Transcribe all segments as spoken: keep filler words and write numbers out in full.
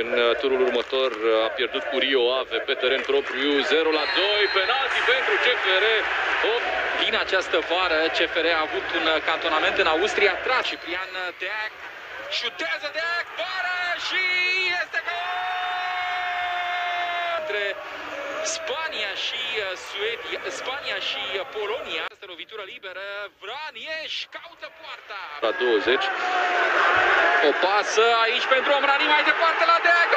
în turul următor a pierdut cu Rio Ave pe teren propriu. Zero la doi, penalti pentru C F R. Din această vară, C F R a avut un cantonament în Austria. Tra Ciprian Deac, șutează Deac, bară și este gol! Între Spania și Suedia, Spania și Polonia. Asta lovitură liberă, Vranieș caută poarta. La douăzeci. O pasă aici pentru Omrani, mai departe la Deac.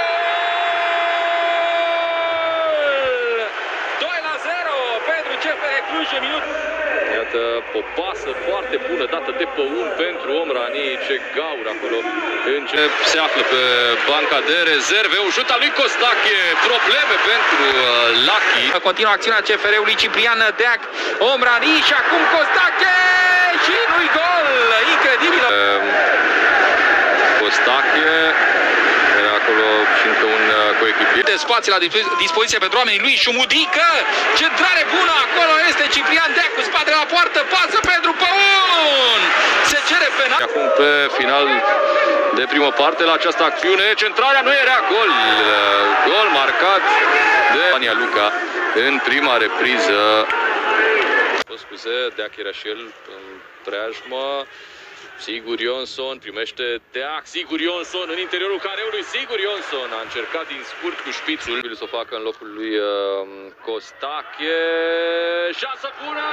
doi la zero pentru C F R Cluj în minut. Iată, o pasă foarte bună dată de Păun pentru Omrani. Ce gaură acolo. Se află pe banca de rezerve. Un șut al lui Costache. Probleme pentru uh, Lucky. Continuă acțiunea C F R-ului, Ciprian Deac, Omrani și acum Costache și nu-i gol. Incredibil. Uh, Costache. Era acolo și încă un uh, coechipier. De spații la dispoziție pentru oamenii lui. Șumudică, centrare bună, acolo este Ciprian Deac cu spatele la poartă, pasă pentru Păun. Se cere penal. Acum pe final de primă parte la această acțiune, centrarea nu era gol. Gol marcat de Ania Luca în prima repriză. O scuze, Deac era și el în preajmă. Sigur Ionson primește Deac, Sigur Ionson în interiorul careului, Sigur Ionson a încercat din scurt cu șpițul să o facă în locul lui uh, Costache. Șansă bună,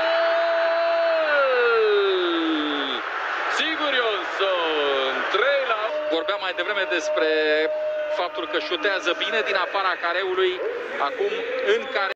gol! Sigur Ionson, trei la unu. Vorbeam mai devreme despre faptul că șutează bine din afara careului, acum în care